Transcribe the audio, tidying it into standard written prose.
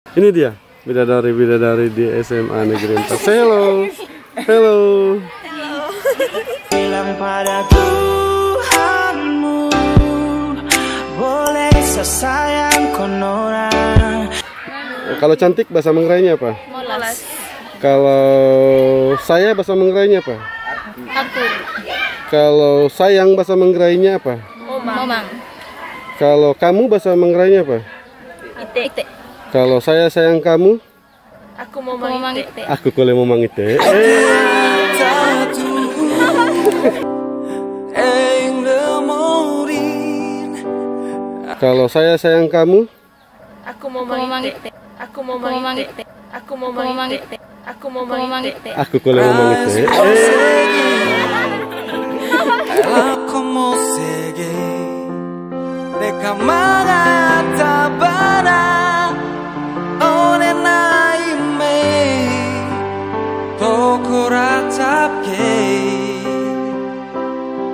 Ini dia bidadari di SMA Negeri 4. Say hello. Hello. Bilang pada Tuhanmu, boleh sesayang konora. Kalau cantik bahasa Mengerainya apa? Molas. Kalau saya bahasa Mengerainya apa? Aku. Kalau sayang bahasa Mengerainya apa? Momang. Kalau kamu bahasa Mengerainya apa? Ite. Kalau saya sayang kamu, Aku momang ite. aku kole momang ite. Kalau saya sayang kamu, Aku momang ite. Aku momang ite. Aku momang ite. Aku momang ite. aku kole momang ite. Como segue de camarata para one naime tokora tapke